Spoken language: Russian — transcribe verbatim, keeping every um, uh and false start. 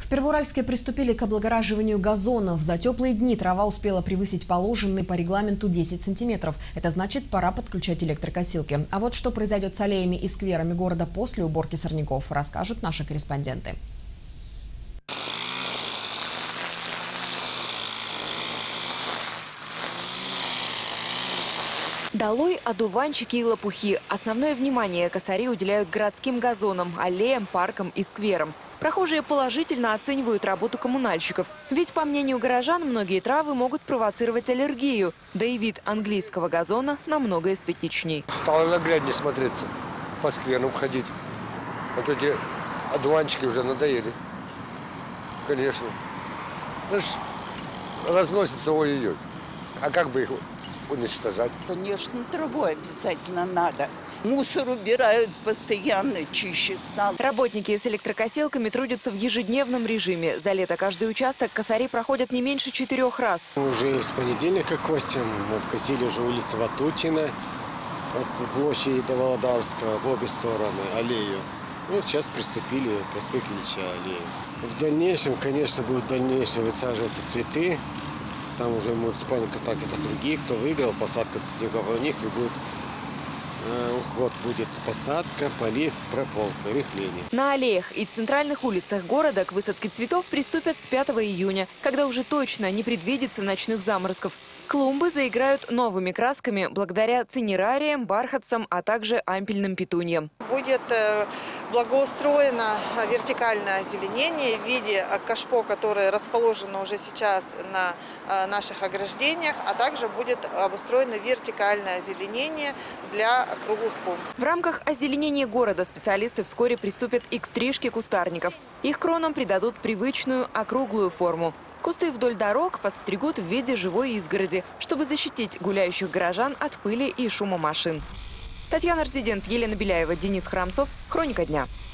Первоуральске приступили к облагораживанию газонов. За теплые дни трава успела превысить положенный по регламенту десять сантиметров. Это значит, пора подключать электрокосилки. А вот что произойдет с аллеями и скверами города после уборки сорняков, расскажут наши корреспонденты. Долой одуванчики и лопухи. Основное внимание косари уделяют городским газонам, аллеям, паркам и скверам. Прохожие положительно оценивают работу коммунальщиков. Ведь, по мнению горожан, многие травы могут провоцировать аллергию. Да и вид английского газона намного эстетичней. Стало нагляднее смотреться, по скверам ходить. Вот эти одуванчики уже надоели. Конечно. Ну, разносится ой-ой-ой. А как бы их уничтожать? Конечно, траву обязательно надо. Мусор убирают постоянно, чище стало. Работники с электрокосилками трудятся в ежедневном режиме. За лето каждый участок косари проходят не меньше четырех раз. Уже с понедельника косим. Мы косили уже улицу Ватутина, от площади до Володарского, в обе стороны, аллею. Вот сейчас приступили к проспекту Ильича аллею. В дальнейшем, конечно, будут дальнейшие высаживаться цветы. Там уже муниципальные так это другие, кто выиграл, посадка цветников у них и будет э, уход, будет посадка, полив, прополка, рыхление. На аллеях и центральных улицах города к высадке цветов приступят с пятого июня, когда уже точно не предвидится ночных заморозков. Клумбы заиграют новыми красками благодаря цинерариям, бархатцам, а также ампельным петуньям. Будет благоустроено вертикальное озеленение в виде кашпо, которое расположено уже сейчас на наших ограждениях, а также будет обустроено вертикальное озеленение для круглых клумб. В рамках озеленения города специалисты вскоре приступят и к стрижке кустарников. Их кронам придадут привычную округлую форму. Кусты вдоль дорог подстригут в виде живой изгороди, чтобы защитить гуляющих горожан от пыли и шума машин. Татьяна Резидент, Елена Беляева, Денис Храмцов. Хроника дня.